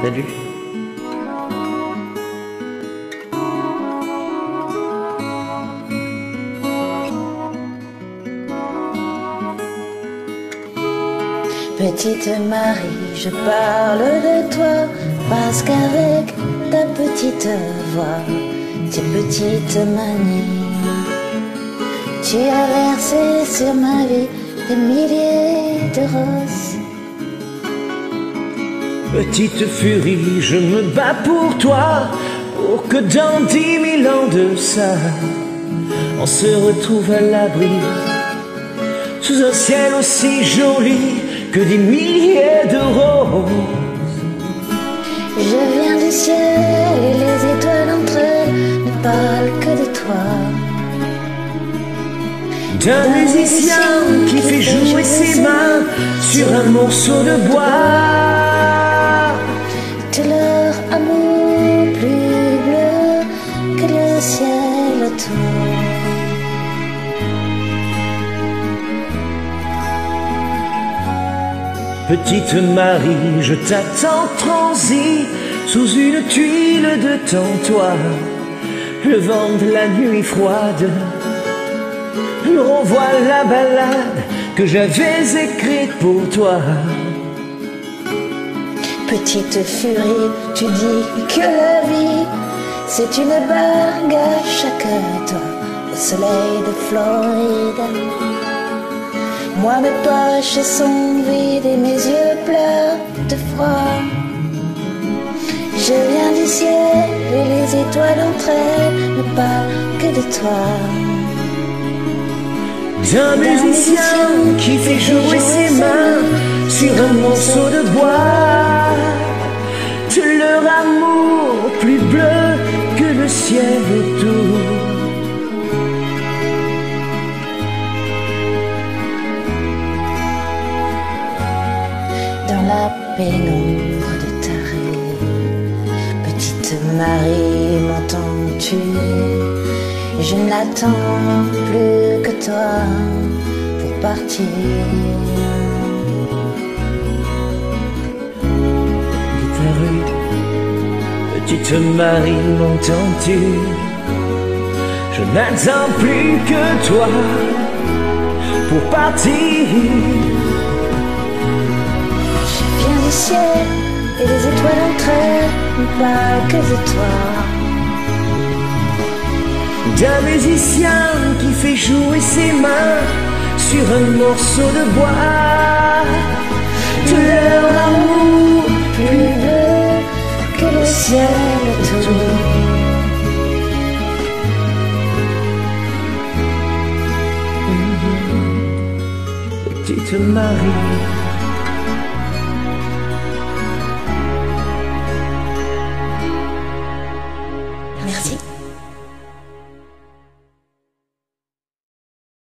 Salut. Petite Marie, je parle de toi, parce qu'avec ta petite voix, tes petites manies, tu as versé sur ma vie des milliers de roses. Petite furie, je me bats pour toi, pour que dans 10 000 ans de ça, on se retrouve à l'abri, sous un ciel aussi joli que des milliers de roses. Je viens du ciel et les étoiles entre elles ne parlent que de toi. D'un musicien qui fait jouer ses mains sur un morceau de bois. De leur amour plus bleu que le ciel autour. Petite Marie, je t'attends transi sous une tuile de ton toit. Le vent de la nuit froide me renvoie la ballade que j'avais écrite pour toi. Petite furie, tu dis que la vie c'est une bague à chaque doigt au soleil de Floride. Moi mes poches sont vides et mes yeux pleurent de froid. Je viens du ciel et les étoiles entre elles ne parlent que de toi. D'un musicien qui fait jouer ses mains sur un morceau de bois. De leur amour plus bleu que le ciel autour. Dans la pénombre de ta rue, petite Marie, m'entends-tu? Je n'attends plus que toi pour partir. Ta rue, petite Marie, m'entends-tu? Je n'attends plus que toi pour partir. Du ciel et les étoiles entre elles ne parlent que de toi. D'un musicien qui fait jouer ses mains sur un morceau de bois. De leur amour plus bleu que le ciel autour. Petite Marie.